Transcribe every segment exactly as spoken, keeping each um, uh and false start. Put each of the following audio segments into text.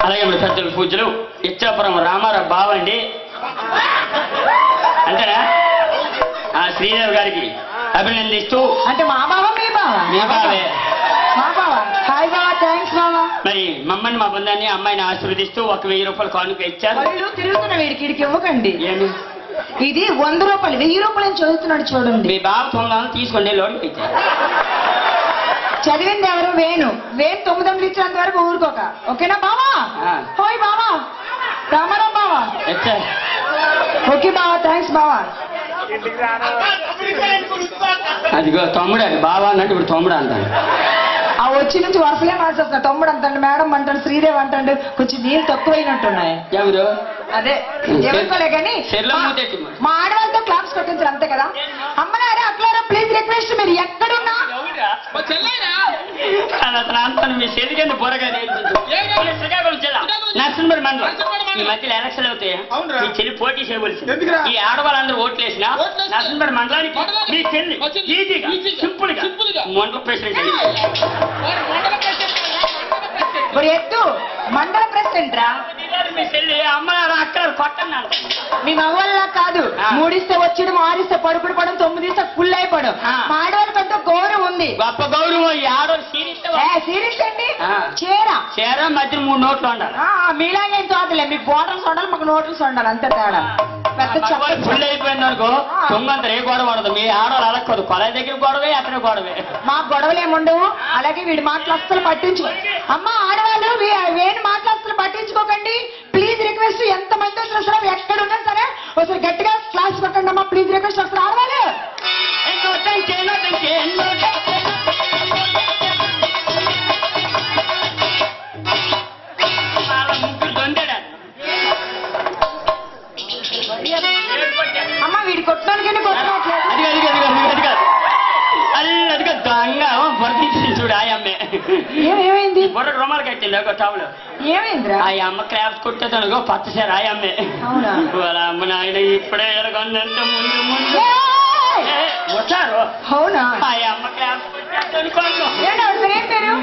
అలాగే ఇప్పుడు పెద్దల పూజలు ఇచ్చాపురం రామారావు బావ అండి అంతేనా ఆ శ్రీదేవి గారికి అభినందిస్తూ అంటే మా బావ మీ బావ మీ బావే మా బావ హాయ్ బావ థ్యాంక్స్ బావ మరి మమ్మల్ని మా బంధాన్ని అమ్మాయిని ఆశీర్వదిస్తూ ఒక వెయ్యి రూపాయలు కానుక ఇచ్చారు కళ్ళు తిరుగుతున్న వీడికి వీడికి ఇవ్వకండి ఏమి ఇది వంద రూపాయలు వెయ్యి రూపాయలు చదువుతున్నాడు చూడండి మీ బావ తొమ్మిది తీసుకోండి లోన్కి ఇచ్చారు చదివింది ఎవరు వేణు వేణు తొమ్మిది వందలు ఇచ్చినంత వరకు ఊరుకోక ఓకేనా బావా హోయ్ బావా రామారావు బావా ఇచ్చారు ఓకే బావా థ్యాంక్స్ బావా అదిగో తమ్ముడు అది బావా అన్నట్టు ఇప్పుడు తమ్ముడు అంటాను ఆ వచ్చి నుంచి వరుసలే మార్చేస్తున్నా తమ్ముడు అంటాడు మేడం అంటాడు శ్రీదేవి అంటాడు కొంచెం నీళ్ళు తక్కువైనట్టున్నాయి ఎవరు అదే ఎవరుకోలే కానీ మా ఆడవాళ్ళతో క్లాప్స్ కొట్టించారు అంతే కదా అమ్మలారా అట్లారా ప్లీజ్ రిక్వెస్ట్ మీరు ఎక్కడున్నా అంతాను మీ చెల్లికెందుకు బోరగా శ్రీకాకుళం జిల్లా నర్సంబరి మండలం ఈ మధ్యలో ఎలక్షన్ అవుతాయి మీ చెల్లి పోటీ చేయవలసింది ఈ ఆడవాళ్ళందరూ ఓట్లు వేసిన నర్సంబరి మండలానికి మీ చెల్లి ఈజీగా సింపుల్ గా మండల ప్రెసిడెంట్ మరి ఎత్తు మండల ప్రెసిడెంట్ రా మీ చెల్లి అమ్మలారా అక్కడ కొట్టండి అంటాను మీ మగవాళ్ళ కాదు మూడిస్తే వచ్చి ఆరిస్తే పడుకుడు పడం తొమ్మిది ఇస్తే ఫుల్ అయిపోవడం మా ఆడవాళ్ళకి అంత గౌరవం ఉంది గొప్ప గౌరవం ఈ ఆడవాళ్ళు సీరియస్ సీరియస్ అండి చీర చీర మధ్య మూడు నోట్లు ఉండాలి మీలాగే ఏం తోటలే మీకు బోటల్స్ ఉండాలి మాకు నోట్స్ ఉండాలి అంతే తేడా పెద్ద ఫుల్ అయిపోయింది అనుకో తొంగంత ఏ గొడవ పడదు మీ ఆడవాళ్ళు అలక్కదు కొలాయి దగ్గర గొడవే అక్కడ గొడవే మా గొడవలు ఏముండవు అలాగే వీడి మాటలు అస్సలు పట్టించు అమ్మ ఆడవాళ్ళు వేణు మాటలు అస్సలు పట్టించుకోకండి ప్లీజ్ రిక్వెస్ట్ ఎంత మంది వచ్చినా సరే ఎక్కడ ఉన్నా సరే ఒకసారి గట్టిగా క్లాస్ కొట్టండి అమ్మా ప్లీజ్ రిక్వెస్ట్ ఒకసారి ఆడవాలి అమ్మ వీడి కొట్టడానికైనా కొట్టట్లేదు అదిగా దొంగ వర్తించి చూడు ఆ అమ్మే ఏమైంది బుర్ర రుమాలు కట్టింది ఒక టావులు ఏమైందిరా ఆ అమ్మ క్రాఫ్ట్ కొట్టేదనుకో పచ్చసారి ఆ అమ్మే వాళ్ళ అమ్మ నాయన ఇప్పుడే ఎరగొందంత ముందు ముందు వచ్చారు అవునా ఆ అమ్మ క్రాఫ్ట్ కొట్టేదనుకోను ఏం పేరు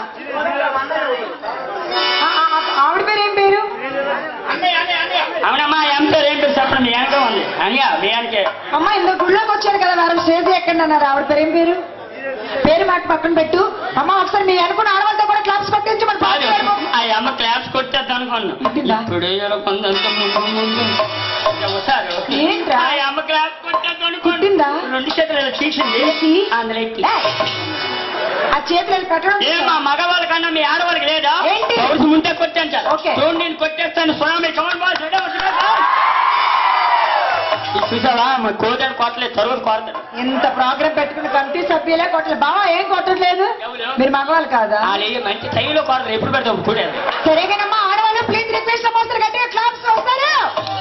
ఆవిడ పేరు ఏం పేరు అవునమ్మా ఏం పేరు ఏం పేరు చెప్పండి వెనక ఉంది అనియా బియ్యానికి అమ్మా ఇంత గుళ్ళోకి వచ్చారు కదా వారం స్టేజ్ ఎక్కడ అన్నారు ఆవిడ పేరు ఏం పేరు పేరు మాట పక్కన పెట్టు అమ్మ ఒకసారి మీ అనుకున్న ఆడవాళ్ళతో కూడా క్లాప్స్ కొట్టించు మరి ఆ అమ్మ క్లాప్స్ కొట్టేద్దాం అనుకోను ఇప్పుడే కొందంత ముందు ముందు ఏంట్రా ఆ అమ్మ క్లాప్స్ కొట్టేద్దాం కొట్టిందా రెండు చేతులు తీసింది అందులో ఆ చేతులు పెట్టడం ఏ మా మగవాళ్ళ కన్నా మీ ఆడవాళ్ళకి లేదా ముందే కొట్టాను సార్ చూడు నేను కొట్టేస్తాను స్వామి కమన్ బాస్ చూసావా మా కోదాడు కొట్టలేదు తరువాత కొడతాడు ఎంత ప్రోగ్రామ్ పెట్టుకుని కమిటీ సభ్యులే కొట్టలేదు బావా ఏం కొట్టట్లేదు మీరు మగవాళ్ళు కాదా మంచి టైంలో కొడతారు ఎప్పుడు పెడతాం చూడాలి సరేగానమ్మా ఆడవాళ్ళు ప్లీజ్ రిక్వెస్ట్ వస్తారు గట్టిగా క్లాప్స్ వస్తారు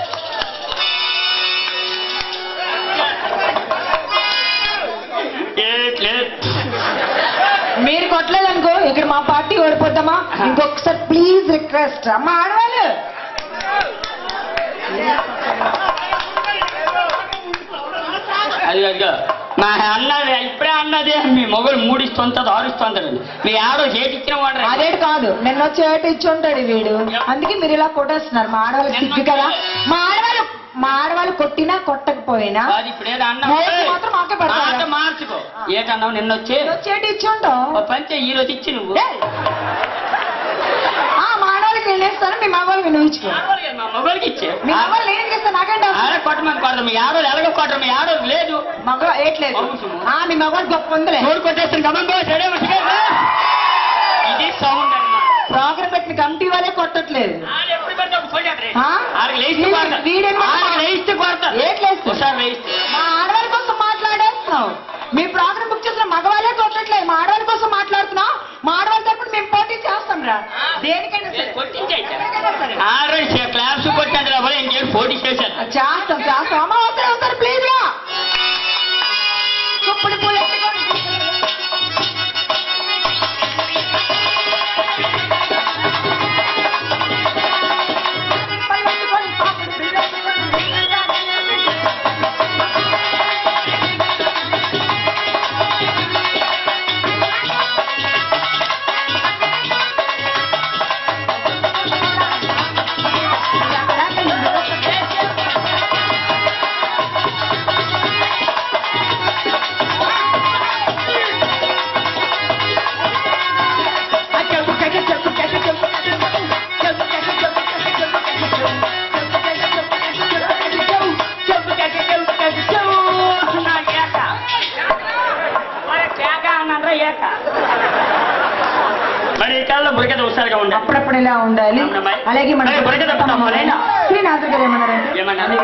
మీరు కొట్టలేదు అనుకో ఇక్కడ మా పార్టీ ఓడిపోతామా ఇంకొకసారి ప్లీజ్ రిక్వెస్ట్ అమ్మా ఆడవాళ్ళు అది అదిగా మా అన్నది ఇప్పుడే అన్నది మీ మొగలు మూడిస్తుంటది ఆరుస్తుంటారు మీ ఆడో చేతి ఇచ్చిన వాడు అదేటి కాదు నిన్న వచ్చి ఏటి ఇచ్చి ఉంటాడు వీడు అందుకే మీరు ఇలా కొట్టేస్తున్నారు మా ఆడవాళ్ళకి సిగ్గు కదా మా ఆడవాళ్ళు మా ఆడవాళ్ళు కొట్టినా కొట్టకపోయినా ఇప్పుడు ఏదో అన్నా మాత్రం మాకే పడతారు మార్చుకో ఏటన్నావు నిన్న వచ్చి వచ్చేటి ఇచ్చి ఉంటావు పంచే ఈ రోజు ఇచ్చి నువ్వు మా ఆడవాళ్ళకి నేను వేస్తాను మీ మగవాళ్ళకి నువ్వు ఇచ్చుకో మా మొగలకి ఇచ్చే మీ మగవాళ్ళు నేను ఇస్తాను నాకంటే కొట్టమని కొడతాం మీ ఆడవాళ్ళు ఎలాగో కొట్టరు మీ ఆడవాళ్ళు లేదు మగ ఏట్లేదు మీ మగవాళ్ళు గొప్ప ఉందిలే చూడు కొట్టేస్తాను గమన్ ఇది సౌండ్ అన్నమాట ప్రోగ్రామ్ పెట్టిన కమిటీ వాళ్ళే కొట్టట్లేదు మా ఆడవాళ్ళ కోసం మాట్లాడేస్తున్నావు మీ ప్రోగ్రామ్ బుక్ చేసిన మగవాళ్ళే కొట్టట్లేదు మా ఆడవాళ్ళ కోసం మాట్లాడుతున్నావు మా ఆడవాళ్ళ తరపున మేము పోటీ చేస్తాం రా దేనికైనా క్లాస్ కొట్టినందులో ఇంకేం పోటీ చేశాను చేస్తాం చేస్తాం అమ్మ వస్తారు వస్తారు ప్లీజ్ గా ఇప్పుడు పూలు హుషారుగా ఉండాలి. అప్పుడప్పుడు ఇలా ఉండాలి. అలాగే మన శ్రీనాథుడు గారు ఏమన్నారంటే ఏమన్నా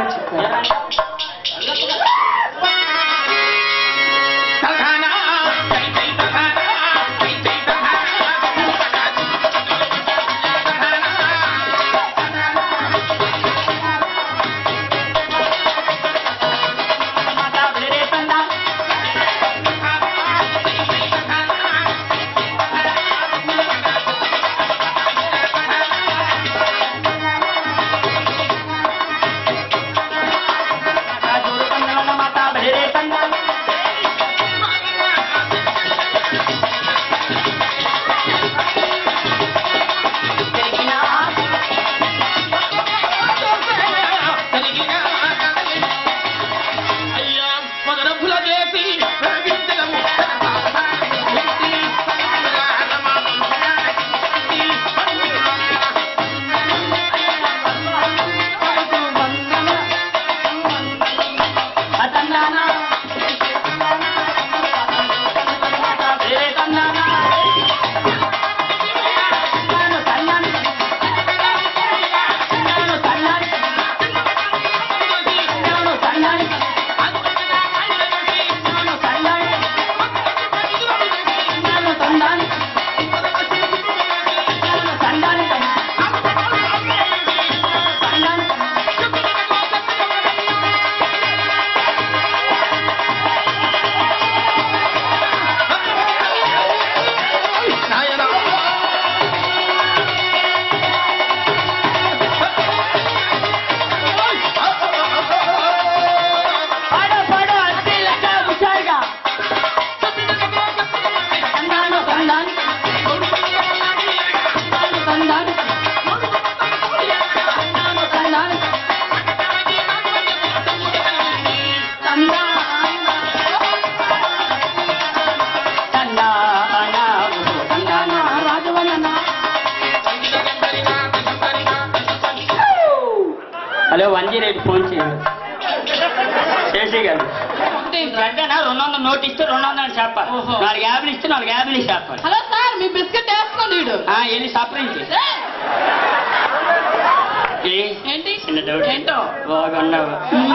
hello one zero eight phone చేయండి శేషి గారు. వెంటనే రెండు వందలు నోట్ ఇస్తే రెండు వందలు చెప్పాలి. నాలుగు యాభై ఇస్తే నాలుగు యాభై చెప్పాలి. హలో సార్ మీ బిస్కెట్ వేసుకోండి. వెళ్ళి సపరించి ఏంటి చిన్న డౌట్ ఏంటో బాగున్నావు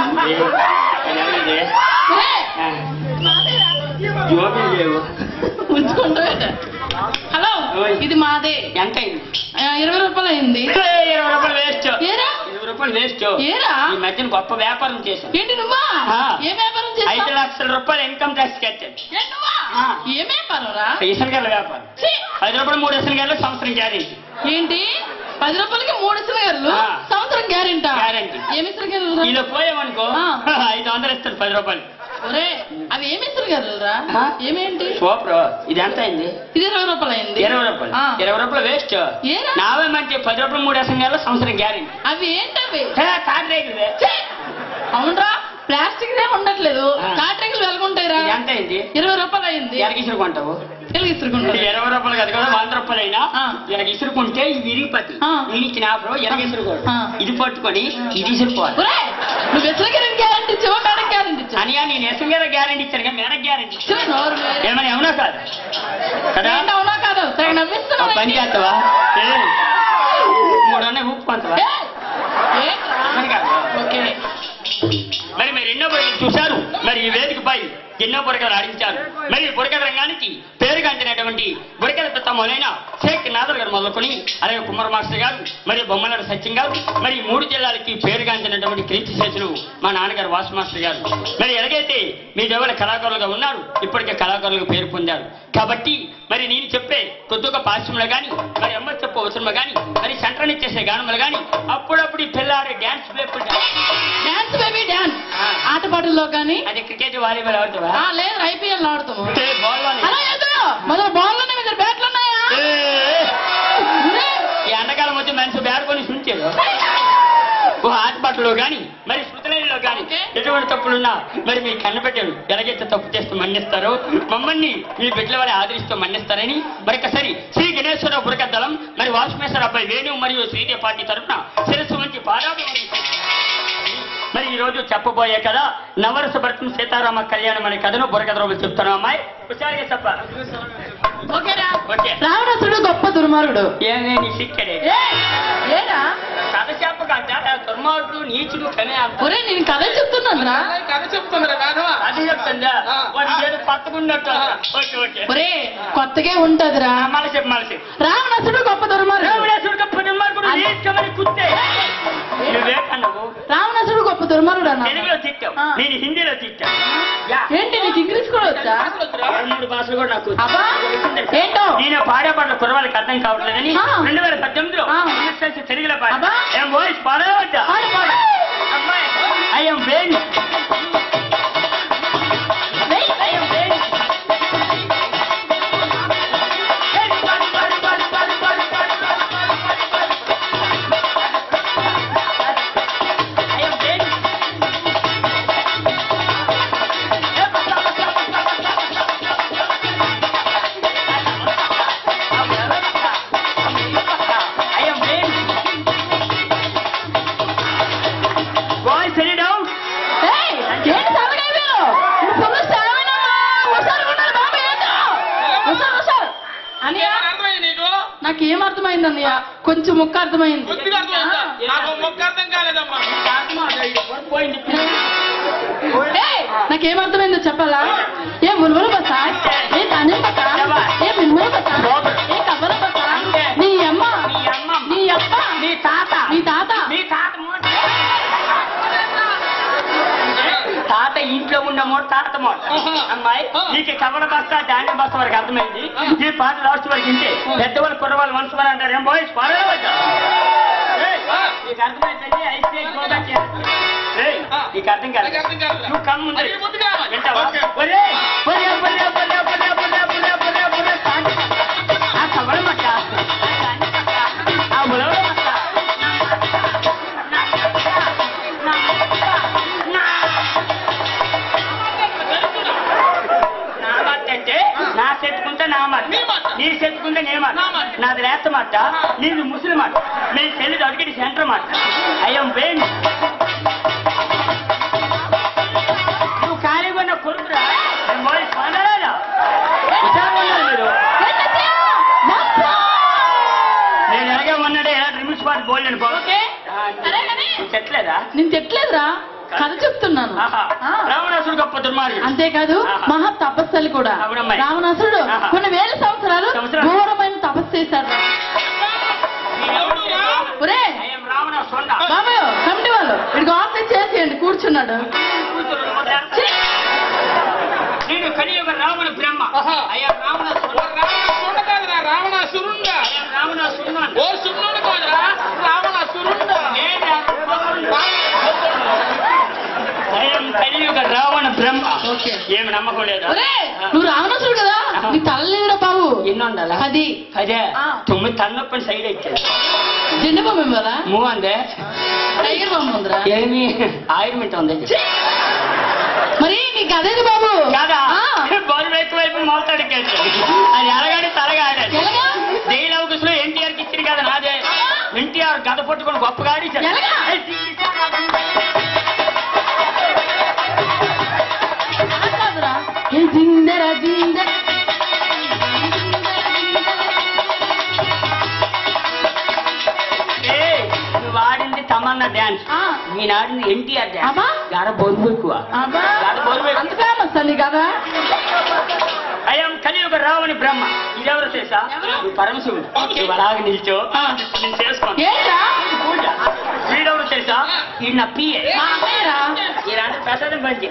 జోబులు లేవు ఉంచుకుంటూ. హలో ఇది మాదే. ఎంత అయింది? ఇరవై రూపాయలు అయింది. ఇరవై రూపాయలు వేస్ట్. ఏరా ఇరవై రూపాయలు వేస్ట్. ఏరా ఈ మధ్యన గొప్ప వ్యాపారం చేశాను. ఏంటి నువ్వా? ఏ వ్యాపారం చేశావు? ఐదు లక్షల రూపాయలు ఇన్కమ్ ట్యాక్స్ కట్టాను. ఏ వ్యాపారం రా? ఇసనగర్ల వ్యాపారం. పది రూపాయలు మూడు ఇసనగర్లు సంవత్సరం గ్యారెంటీ. ఏంటి పది రూపాయలకి మూడు ఇసనగర్లు సంవత్సరం గ్యారెంటీ? గ్యారెంటీ. ఏమి ఇసనగర్లు? ఇలా పోయామనుకో ఐదు వందలు ఇస్తాను పది రూపాయలు. ఒరే అవి ఏమి ఇసనగర్లు రా? ఏమేంటి సూపర్. ఇది ఎంత అయింది? ఇది ఇరవై రూపాయలు అయింది. ఇరవై రూపాయలు ఇరవై రూపాయలు వేస్ట్. నావేమంటే పది రూపాయలు మూడు ఇసనగర్లు సంవత్సరం గ్యారెంటీ. అవి ఏంటవి? కాట్రేకులు. అవునరా ప్లాస్టిక్ దే ఉండట్లేదు. కాట్రేకులు వెలుగుంటాయిరా. ఎంత అయింది? ఇరవై రూపాయలు అయింది. ఎలాగ ఇసురుకుంటావు? ఇసురుకుంటావు ఇరవై రూపాయలు కదా కదా వంద రూపాయలు అయినా ఇలాగ ఇసురుకుంటే ఇది విరిగిపోద్ది. నీకు నాపరు ఎలాగ ఇసురుకోడు. ఇది పట్టుకొని ఇది ఇసురుకోవాలి. నువ్వు ఇసురుకి గ్యారెంటీ ఇచ్చావా మేడకు గ్యారెంటీ ఇచ్చావు? అనియా నేను ఇసురు మీద గ్యారెంటీ ఇచ్చాను కానీ మేడకు గ్యారెంటీ ఇచ్చాను. ఏమని అవునా కాదు కదా? అవునా కాదు నవ్విస్తున్నావు. పని చేస్తావా? మూడు అన్న ఊపుకుంటావా? ఓకే మరి మీరు ఎన్నో బురకలు చూశారు. మరి ఈ వేదికపై ఎన్నో బురకలు ఆడించారు. మరి బురకల రంగానికి పేరుగాంచినటువంటి బురకల పిత్తమోలైన షేక్ నాదర్ గారు మొదలుకొని అలాగే కుమార్ మాస్టర్ గారు మరియు బొమ్మలాడు సత్యం గారు మరి మూడు జిల్లాలకి పేరుగాంచినటువంటి కీర్తి శేషులు మా నాన్నగారు వాసు మాస్టర్ గారు. మరి ఎలాగైతే మీ దేవుల కళాకారులుగా ఉన్నారు ఇప్పటికే కళాకారులుగా పేరు పొందారు. కాబట్టి మరి నేను చెప్పే కొద్దిగా పాశ్రములు కానీ మరి అమ్మ చెప్పే అవసరము కానీ మరి సెంటర్ ఇచ్చేసే గానములు కానీ అప్పుడప్పుడు పిల్లాడే డ్యాన్స్ డాన్స్ బేబీ డాన్స్ ఆటపాటల్లో కానీ అది క్రికెట్ వాలీబాల్ ఆడుతావా? లేదు ఐపీఎల్ ఆడుతాము. బాల్ బాల్ మీద బ్యాట్లు ఉన్నాయా? ఈ ఎండాకాలం వచ్చి మనిషి బ్యాట్ కొని సుంచారు. ఆటపాటలో కానీ మరి శృతులలో కానీ ఎటువంటి తప్పులున్నా మరి మీ కన్ను పెట్టాడు ఎలాగైతే తప్పు చేస్తూ మన్నిస్తారో మమ్మల్ని మీ బిడ్డల వారి ఆదరిస్తూ మన్నిస్తారని మరొకసారి శ్రీ గణేశ్వర బురకద్దలం మరి వాసుమేశ్వర అబ్బాయి వేణు మరియు శ్రీదేవి పార్టీ తరఫున శిరస్సు మంచి పారాడు మరి ఈ రోజు చెప్పబోయే కదా నవరస భరతం సీతారామ కళ్యాణం అనే కథను బుర్రకథ రోజు చెప్తాను అమ్మాయి హుషారుగా చెప్పాలి. రావణాసుడు గొప్ప దుర్మార్గుడు. ఏమే నీ సిక్కడే ఏరా కథ చెప్పకంట దుర్మార్గుడు నీచుడు కనే ఒరే నేను కథ చెప్తున్నాను కథ చెప్తుందిరా అది చెప్తుందా వాడి ఏదో పక్కకున్నట్టు. ఓకే ఓకే ఒరే కొత్తగా ఉంటదిరా. మళ్ళీ చెప్పు మళ్ళీ చెప్పు. రావణాసుడు గొప్ప దుర్మార్గుడు. రావణాసుడు గొప్ప దుర్మార్గుడు నీచమని కుత్తే నువ్వేకన్నావు. రావణాసుడు గొప్ప దుర్మార్గుడు అన్న. తెలుగులో తిట్టావు, నేను హిందీలో తిట్టా. ఏంటి నీకు ఇంగ్లీష్ కూడా వచ్చా? మూడు భాషలు కూడా నాకు అబ్బా ఏంటో నేను పాడే పాటల కుర్రవాళ్ళకి అర్థం కావట్లేదని ఆ. రెండు వేల పద్దెనిమిదిలో ఆ. తెలుగులో పాడా. అబ్బా. ఏం వాయిస్ పాడవద్దా? పాడు, పాడు. అమ్మాయి I am wait I am wait నాకేం అర్థమైంది అన్నయ్య? కొంచెం ముక్క అర్థమైంది. మొక్క అర్థం కాలేదమ్మా. నాకేం అర్థమైందో చెప్పాలా? ఏ మునుములు బసా, ఏ ధాన్యం బసా, ఏ మినుములు బసా, ఏ కవ్వల బసా, నీ అమ్మ నీ అప్ప నీ తాత నీ తాత నీ తాత మోట తాత ఇంట్లో ఉన్న మోట తాత మోట. అమ్మాయి నీకు కవల బస్తా ధాన్యం బస్తా వరకు అర్థమైంది. ఈ పాట లాస్ట్ వరకు ఇంటే పెద్దవాళ్ళు కుర్రవాళ్ళు మనసు వారు అంటారు. ఏం బాయ్స్ పడవద్దా? నీకు అర్థమైందండి అయితే నీకు అర్థం కాదు. నువ్వు కమ్ము ముందు వింటావా? ఒరే ఒరే ఒరే ఒరే ఒరే ఒరే ఒరే ఒరే ఒరే ఆ కవల మట్ట ఆ ఉలవ మట్ట నా చెప్పుకుంటే నా మాట, నీ చెప్పుకుంటే నే మాట, నాది రేత మాట, నీది ముసలి మాట, మీ చెల్లిది అడిగిడి సెంటర్ మాట. అయ్యం వేణి నువ్వు ఖాళీగా ఉన్న కొడుకురా పొందలేదా? మీరు నేను ఎలాగే ఉన్నాడే ఎలా రిమిక్స్ పాట బోల్లేను చెట్లేదా? నేను తిట్టలేదురా, కథ చెప్తున్నాను. రావణాసుడు గొప్ప దుర్మార్గుడు. అంతేకాదు మహా తపస్సులు కూడా. రావణాసుడు కొన్ని వేల సంవత్సరాలు ఘోరమైన తపస్సు చేశాడు. ఒరే బాబాయ్ కమిటీ వాళ్ళు ఇడికి ఆఫీస్ చేసేయండి, కూర్చున్నాడు. నేను కలియుగ రావణ బ్రహ్మ. అయ్యా రావణాసుడు కాదురా రావణాసురుండా. రావణాసురుడు ఓ సురుడు కాదురా రావణాసురుండా. కలియుగ రావణ బ్రహ్మ. ఏమి నమ్మకం లేదా? నువ్వు రావణాసుడు కదా, నీ తల లేదురా బాబు. ఎన్ని ఉండాలా? అది అదే తొమ్మిది తలనొప్పని సైడ్ ఇచ్చాడు. జెండు బొమ్మ ఇవ్వాలా? మూవ్ అందే టైగర్ బొమ్మ ఉందిరా. ఏమి ఆయుర్మెంట్ ఉంది మరి నీకు అదేది బాబు కాదా? బరువు ఎక్కువైపు మోతాడికేసి అది ఎలాగానే తలగాడే జైలు అవకాశంలో ఎన్టీఆర్ కి ఇచ్చింది కదా నాదే. ఎన్టీఆర్ గద పట్టుకుని గొప్పగా ఆడించాడు. జిందరా జిందర నువ్వు ఆడింది తమన్నా డాన్స్, నేను ఆడింది ఎన్టీఆర్ డాన్స్. గాడ బరువు ఎక్కువ. అంత ఫేమస్ అండి కదా. అయం కలియుగ రావణి బ్రహ్మ. ఇదెవరు తెలుసా? నువ్వు పరమశివుడు. నువ్వు అలాగే నిల్చో, నేను చేసుకోను. పూజ. వీడెవరు తెలుసా? ఈ నా పిఏ. ఇలాంటి ప్రసాదం పంచి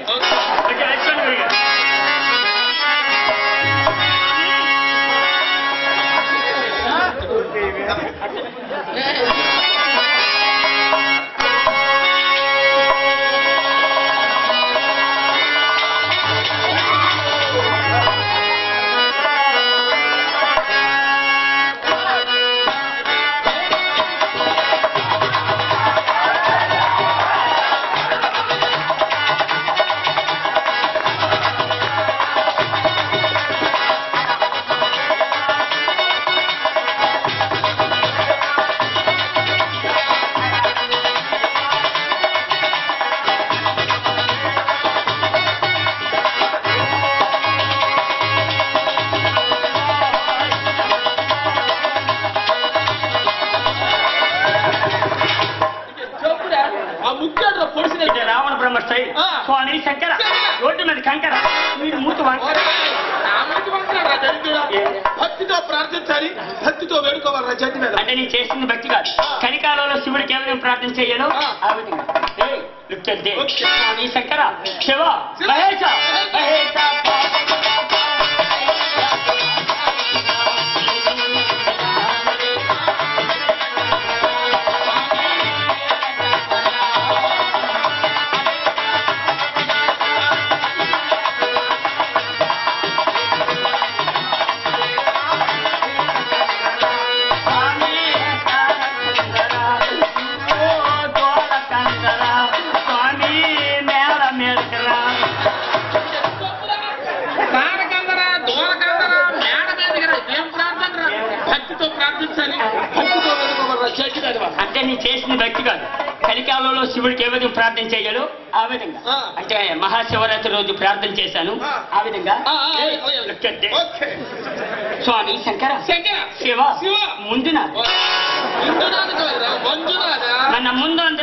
ఇది రావణ బ్రహ్మ స్టైల్ ఆ. స్వామి శంకర రోడ్డు మీద కంకర మీరు మూత వంకర. భక్తితో ప్రార్థించాలి, భక్తితో వేడుకోవాలి చెట్టు మీద. అంటే నేను చేసింది భక్తి కాదు. కలికాలంలో శివుడికి ఏమైనా ప్రార్థన చేయను ఆ విధంగా. ఏయ్, లిఫ్ట్ చేద్దే. స్వామి శంకర శివ మహేశ మహేశ అంటే నీ చేసిన భక్తి కాదు. కలికాలంలో శివుడికి ఏ విధంగా ప్రార్థన చేయాలో ఆ విధంగా. అంటే మహాశివరాత్రి రోజు ప్రార్థన చేశాను ఆ విధంగా. స్వామి శంకర శంకర శివ శివ ముందు నాది నన్న ముందు అంటే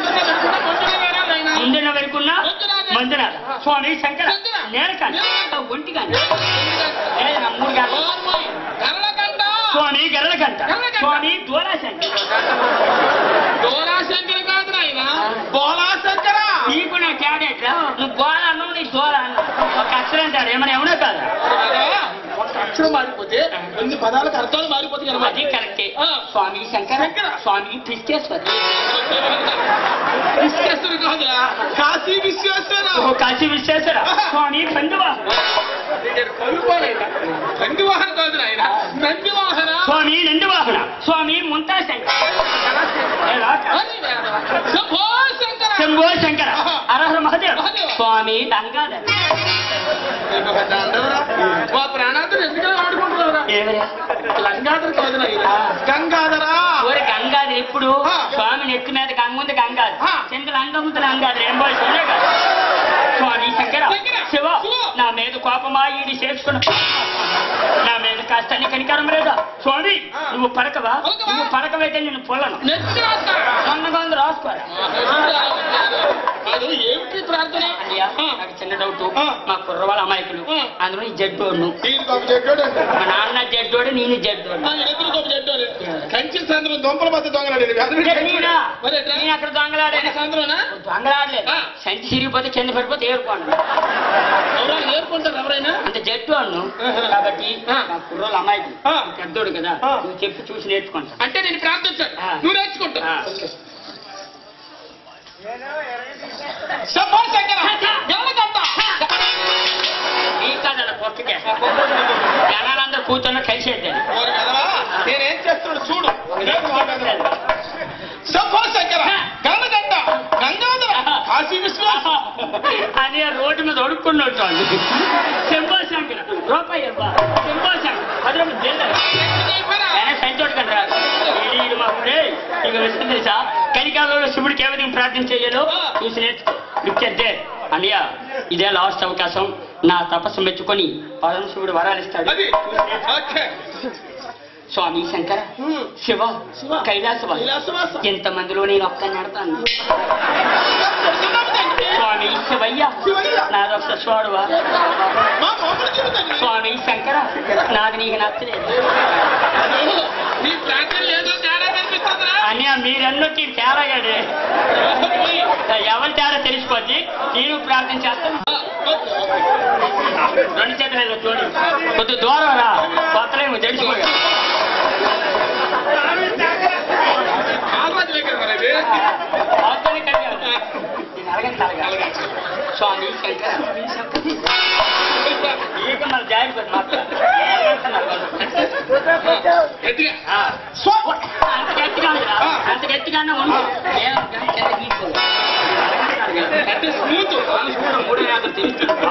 ముందున వెనుకున్నా మందునాథ. స్వామి శంకర నేను కానీ ఒంటి కానీ మూడు కాదు. స్వామి గరళ కంట స్వామి దోలా శంకర డోలా శంకర కాదు నాయన బోలా శంకర. నీకు నా క్యాడెట్ నువ్వు గోళ అన్నావు నీ దోల అన్నావు. ఒక అక్షరం అంటాడు ఏమైనా ఎవడో కాదు. ఒక అక్షరం మారిపోతే అన్ని పదాలకు అర్థాలు మారిపోతాయి కదా. అది కరెక్టే. స్వామి శంకర స్వామి క్రిస్టేశ్వర విశ్వేశ్వరు కాదురా కాశీ విశ్వేశ్వర. ఓ కాశీ విశ్వేశ్వర స్వామి పండువా నందివాహన కాదు నాయన నందివాహన. స్వామి నందివాహన స్వామి ముంతా శంకర శంభో శంకర శంభో శంకర అరహర మహదేవ్ స్వామి గంగాధర. మా ప్రాణార్థం ఎందుకని ఆడుకుంటున్నారా? ఏమయ్యా గంగాధర కాదు నాయన గంగాధరా. ఓరి గంగాధర ఇప్పుడు స్వామి నెత్తి మీద గంగుంది గంగాధర చెంతలు అంగముంది గంగాధర ఏం పోయి కాదు. స్వామి శంకర శివ నా మీద కోపమా ఈడి చేసుకున్న నా మీద కాస్త కనికరం లేదా? స్వామి నువ్వు పడకవా? నువ్వు పడకవైతే నేను పొలను నెత్తి రాస్తారా? సన్నగా ఉంది రాసుకోరా. అది ఏమిటి ప్రార్థన? అయ్యా నాకు చిన్న డౌట్. మా కుర్రవాళ్ళ అమాయకులు అందులో ఈ జడ్డోడు మా నాన్న జడ్డోడు నేను జడ్డోడు. కంచి సంద్రం దొంపల మధ్య దొంగలాడేది నేనా? నేను అక్కడ దొంగలాడే సంద్రంనా దొంగలాడలేదు. సంచి చిరిగిపోతే కింద పడిపోతే ఏరుకోండి ఎవరైనా ఏర్కొంటారు ఎవరైనా అంటే జట్టు అన్ను కాబట్టి మా కుర్రోళ్ళు అమాయకులు పెద్దోడు కదా నువ్వు చెప్పి చూసి నేర్చుకుంటా. అంటే నేను ప్రార్థించాను ఆ. నువ్వు నేర్చుకుంటా. ఆ. శంభో శంకర ఎవరికంట ఈ కాదల పొక్కకే జనాలందరూ కూర్చొని కలిసేద్దాను. నేనేం చేస్తున్నాడు చూడు. శంభో శంకర గంగదండ గంగాధర కాశీ విశ్వాస అని రోడ్డు మీద ఒడుక్కున్నట్టు వాళ్ళు శంభో శంకర రూపాయి శంభో శంకర పది రూపాయలు సంచోటు కంటే రాదు. ఇది మా ఊరే ఇక విషయం తెలుసా? కలికాలంలో శివుడికి ఏ విధంగా ప్రార్థన చేయాలో చూసి నేర్చుకో. ఇచ్చేద్దే అన్నయ్య ఇదే లాస్ట్ అవకాశం. నా తపస్సు మెచ్చుకొని పరమశివుడు వరాలు ఇస్తాడు. స్వామి శంకర శివ కైలాసవాస ఎంతమందిలో నేను ఒక్కని నడతాను. స్వామి శివయ్య నాదొక్క చూడవా. స్వామి శంకర నాది నీకు నచ్చలేదు అని మీరన్నకి తేరాగాడే. ఎవరి తేడా తెలిసిపోద్ది. నేను ప్రార్థన చేస్తాను. రెండు చేతులు చూడు కొద్ది దూరం రా కొత్తలేమో తెలిసిపోయా. స్వామి శంకర ಈಗ ನಾವು ಜಾರಿಬೋದು ಮಾತ್ರ అంత గట్టిగా అంత గట్టిగానే ఉంది. మూడు యాభై తెలుస్తుంది.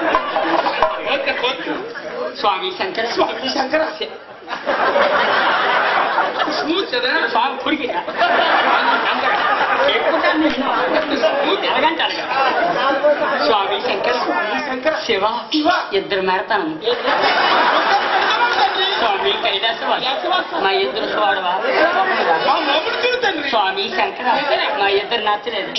స్వామి శంకర స్వామి శంకర స్మూత్ కదా స్వామి పుడికిరా ఎలాగంటే స్వామి శంకర శంకర శివ ఇద్దరు మెడతాను. స్వామి కైలాసవాస మా ఇద్దరు స్వాడవా. స్వామి శంకర మా ఇద్దరు నచ్చలేదు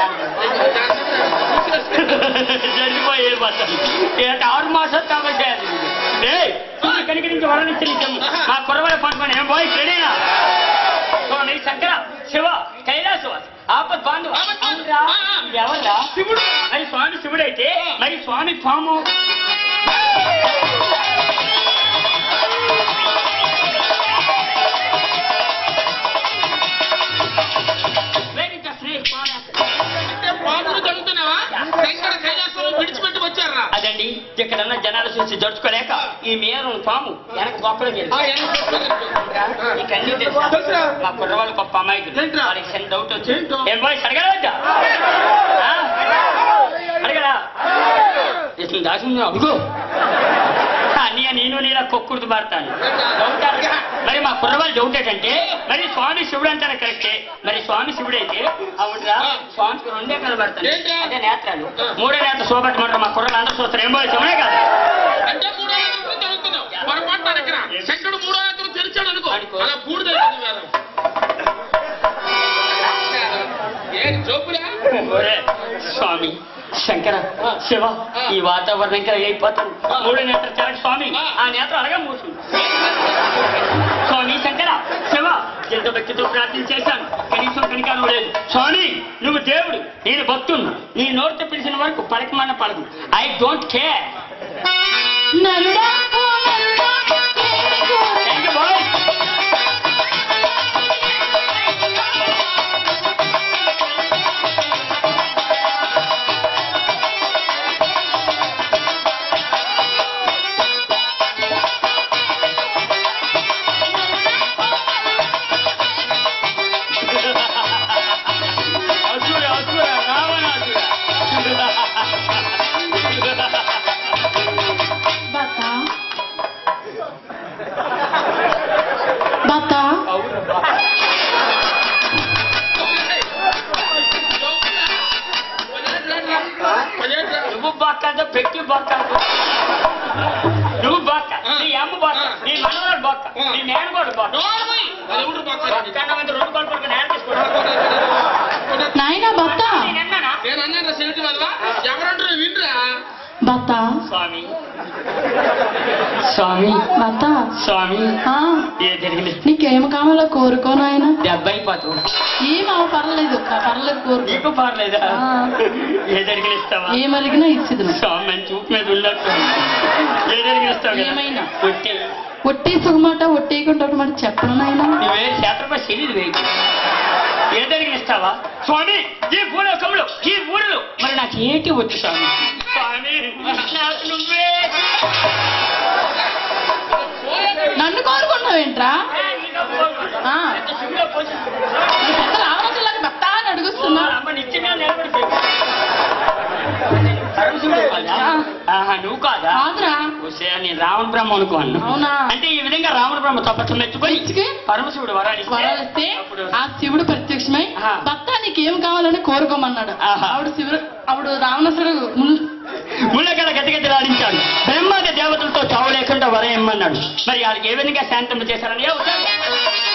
జరిగిపోయి వెళ్ళిపోతాను ఏంటి ఆరు మాసాలు కాబట్టి కనికరించి వరణించి మా కుర్రవాళ్ళ పండుకొని ఏం పోయి రెడీనా స్వామి శంకర శివ కైలాసవాసి ఆపద్ బాంధవ ఎవరా శివుడు మరి స్వామి శివుడైతే మరి స్వామి పాము అదండి ఇక్కడన్నా జనాలు చూసి జడుచుకోలేక ఈ మేరు పాము వెనక బొక్కలు మా కుర్రవాళ్ళు గొప్ప అమ్మాయికి వాళ్ళకి చిన్న డౌట్ వచ్చి ఏం బాయ్ అడగలవద్దా అడగరా దాసి అడుగు అన్నయ్య నేను నీలా కొక్కుడుతూ పడతాను డౌట్ మరి మా కుర్రవాళ్ళు డౌట్ ఏంటంటే మరి స్వామి శివుడు అంటారు కరెక్టే మరి స్వామి శివుడు అయితే అవునరా స్వామికి రెండే కనబడతాను అదే నేత్రాలు మూడో నేత్ర శోభట్టమంటారు మా కుర్రలు అందరూ చూస్తారు ఏం పోయి శివుడే కాదు స్వామి శంకర శివ ఈ వాతావరణం కలిగి అయిపోతాను మూడు నేత్ర చరక స్వామి ఆ నేత్రం అలాగే మూసుకుంది స్వామి శంకర శివ ఎంత భక్తితో ప్రార్థన చేశాను కనీసం కనికారం లేదు స్వామి నువ్వు దేవుడు నేను భక్తుడు నీ నోటితో పిలిచిన వరకు పలకమన్న పలకం ఐ డోంట్ కేర్ నువ్వు బాక్క పెట్టి బాక్క నువ్వు బాక్క నీ అమ్మ బాక్క నీ మనవరాడు బాక్క నీ నేను కూడా బాక్క రెండు కొడుకు నేను తీసుకోవడం ఎవరంటారు వినరా భర్త స్వామి స్వామి భర్త స్వామి ఆ, ఏ జరిగింది నీకేం కావాలో కోరుకో నాయన దెబ్బ అయిపోతావు ఏం అవ పర్లేదు పర్లేదు కోరుకో నీకు పర్లేదా ఆ. ఏ జరిగిన ఇస్తావా ఏం అడిగినా ఇచ్చిదును స్వామి మంచి చూపు మీద ఉన్నట్టు ఏ జరిగిన ఇస్తావు కదా ఏమైనా. ఒట్టి ఒట్టి సుగమాట ఒట్టేయకుండా ఒక మాట చెప్పను నాయన నువ్వే శాస్త్రపై శరీరం వేయి ఏ జరిగిన ఇస్తావా స్వామి ఈ భూలోకంలో ఈ ఊరిలో మరి నాకు ఏంటి వచ్చు స్వామి స్వామి నాకు నువ్వే నన్ను కోరుకున్నావేంట్రా ఆ. రావణలాగా భర్త అని అడుగుతున్నా అమ్మ నిత్యంగా నిలబడి నువ్వు కాదా కాదురా నేను రావణ బ్రహ్మ అనుకోను అవునా అంటే ఈ విధంగా రావణ బ్రహ్మ తప్పచ్చు మెచ్చుకొని మెచ్చుకి పరమశివుడు వరాలు వరాలిస్తే ఆ శివుడు ప్రత్యక్షమై ఆహా. భర్త నీకేం కావాలని కోరుకోమన్నాడు ఆహా. ఆవిడ శివుడు ఆవిడ రావణసుడు ముళ్ళగడ గతిగతిలాడించాడు బ్రహ్మాది దేవతలతో చావు లేకుండా వరం ఇమ్మన్నాడు మరి వాళ్ళకి ఏ విధంగా శాంతం చేశారని